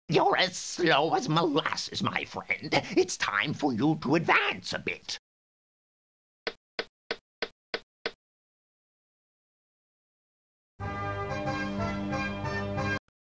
You're as slow as molasses, my friend. It's time for you to advance a bit.